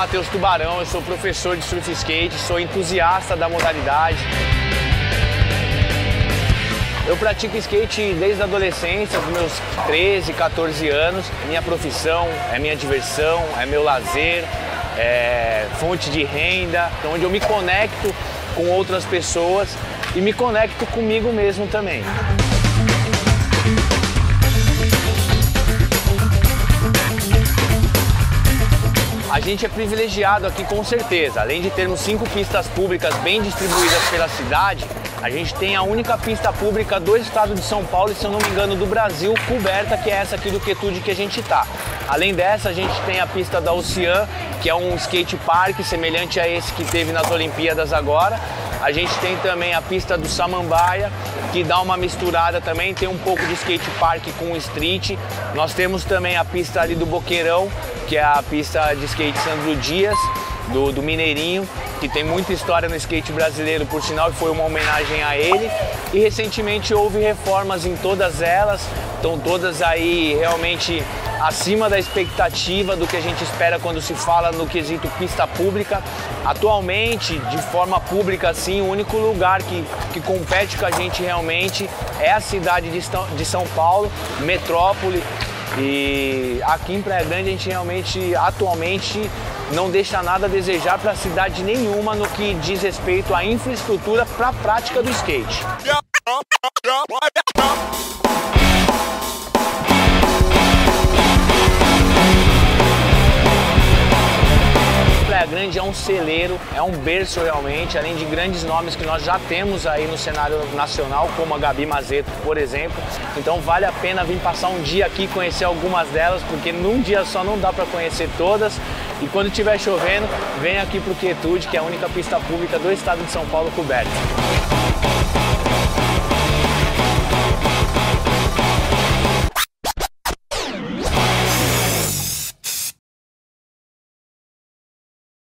Matheus Tubarão, eu sou professor de surf skate, sou entusiasta da modalidade. Eu pratico skate desde a adolescência, dos meus 13, 14 anos. É minha profissão, é minha diversão, é meu lazer, é fonte de renda, onde eu me conecto com outras pessoas e me conecto comigo mesmo também. A gente é privilegiado aqui com certeza. Além de termos 5 pistas públicas bem distribuídas pela cidade, a gente tem a única pista pública do estado de São Paulo e, se eu não me engano, do Brasil, coberta, que é essa aqui do Quetude que a gente tá. Além dessa, a gente tem a pista da Ocean, que é um skate park semelhante a esse que teve nas Olimpíadas agora. A gente tem também a pista do Samambaia, que dá uma misturada também, tem um pouco de skate park com street. Nós temos também a pista ali do Boqueirão, que é a pista de skate Sandro Dias, do Mineirinho, que tem muita história no skate brasileiro, por sinal, e foi uma homenagem a ele. E recentemente houve reformas em todas elas, estão todas aí realmente acima da expectativa do que a gente espera quando se fala no quesito pista pública. Atualmente, de forma pública, assim, o único lugar que compete com a gente realmente é a cidade de São Paulo, metrópole. E aqui em Praia Grande a gente realmente, atualmente, não deixa nada a desejar para cidade nenhuma no que diz respeito à infraestrutura para a prática do skate. Praia Grande é um celeiro, é um berço realmente, além de grandes nomes que nós já temos aí no cenário nacional, como a Gabi Mazeto, por exemplo. Então vale a pena vir passar um dia aqui, conhecer algumas delas, porque num dia só não dá para conhecer todas. E quando estiver chovendo, vem aqui pro Quetude, que é a única pista pública do estado de São Paulo coberta.